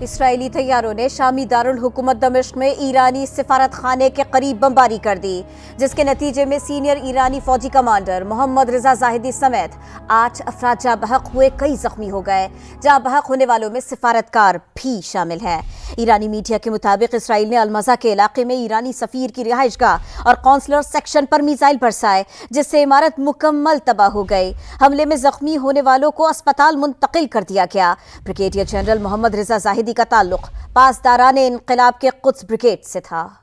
Israeli तैयारों ने शामी दारुल हुकूमत दमिश्क में ईरानी सिफारत खाने के करीब बमबारी कर दी, जिसके नतीजे में सीनियर ईरानी फौजी कमांडर मोहम्मद रिजा जाहिदी समेत 8 अफराद जाँ बहक हुए, कई जख्मी हो गए। जाँ बहक होने वालों में सिफारतकार भी शामिल है। ईरानी मीडिया के मुताबिक इसराइल ने अलमजा के इलाके में ईरानी सफीर की रिहाइशगाह और कौंसलर सेक्शन पर मिसाइल बरसाए, जिससे इमारत मुकम्मल तबाह हो गई। हमले में जख्मी होने वालों को अस्पताल मुंतकिल कर दिया गया। Brigadier general Mohammad Reza Zahedi का ताल्लुक पासदारान इनकलाब के कुद्स ब्रिगेड से था।